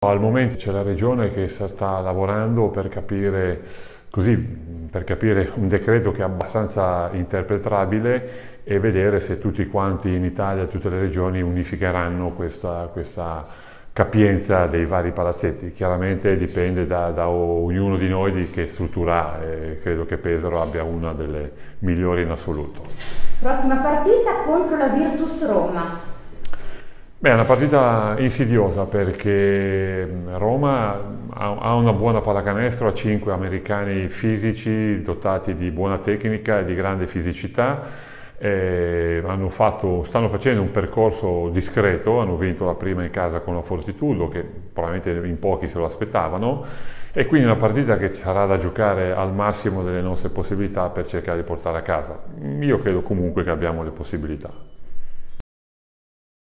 Al momento c'è la regione che sta lavorando per capire, così, per capire un decreto che è abbastanza interpretabile e vedere se tutti quanti in Italia, tutte le regioni unificheranno questa capienza dei vari palazzetti. Chiaramente dipende da ognuno di noi di che struttura ha, e credo che Pesaro abbia una delle migliori in assoluto. Prossima partita contro la Virtus Roma. Beh, è una partita insidiosa perché Roma ha una buona pallacanestro, ha 5 americani fisici dotati di buona tecnica e di grande fisicità. Stanno facendo un percorso discreto, hanno vinto la prima in casa con la Fortitudo, che probabilmente in pochi se lo aspettavano, e quindi è una partita che sarà da giocare al massimo delle nostre possibilità per cercare di portare a casa. Io credo comunque che abbiamo le possibilità.